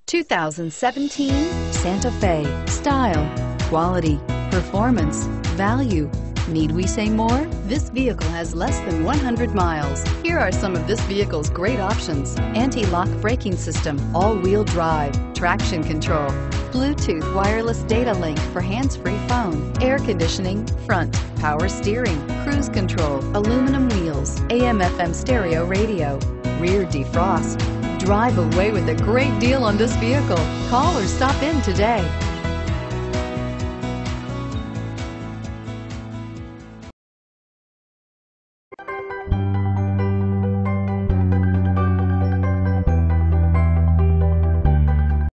2017 Santa Fe. Style, quality, performance, value. Need we say more? This vehicle has less than 100 miles. Here are some of this vehicle's great options: anti-lock braking system, all-wheel drive, traction control, Bluetooth wireless data link for hands-free phone, air conditioning, front, power steering, cruise control, aluminum wheels, AM/FM stereo radio, rear defrost. Drive away with a great deal on this vehicle. Call or stop in today.